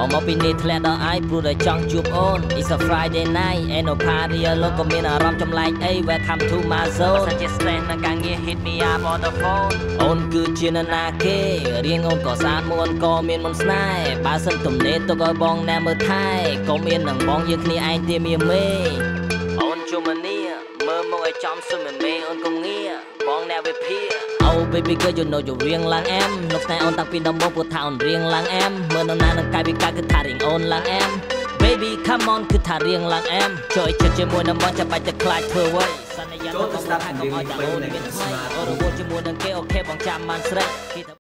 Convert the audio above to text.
មកពីនេះធ្លាក់ដល់ឯងព្រោះតែចង់ជួបអូន It's a Friday night ain't no party alone ក៏មានអារម្មណ៍ចម្លែកអី Welcome to my zone បើសិនជា stress នឹងការងារ hit me up on the phone អូនគឺជានរណាគេរៀងអូនក៏ស្អាតមួនក៏មានមុនស្នេហ៍បើសិនទំនេរទុកឲ្យបងណែមើលថែក៏មាននឹងបងយើងគ្នាឯងទាមានមេអូនជុំនីមើលមកឲ្យចំសុំមេអូនកងងារបងណែវិភា Oh baby girl you know you រៀងឡើងអែមលោកស្នេហ៍អូនតាំងពីដំបូងព្រោះថាអូនរៀងឡើងអែមមើលនរណានឹងកាយវិការគឺថារៀងអូនឡើងអែម Baby come on គឺថារៀងឡើងអែមជួយចិត្តជាមួយនឹងបងចាំបាច់ទៅខ្លាចធ្វើអ្វីសន្យាទៅបងថាកុំឲ្យតែអូនមានថ្មីអូនរវល់ជាមួយនឹងគេអូខេបងចាំបានស្រេច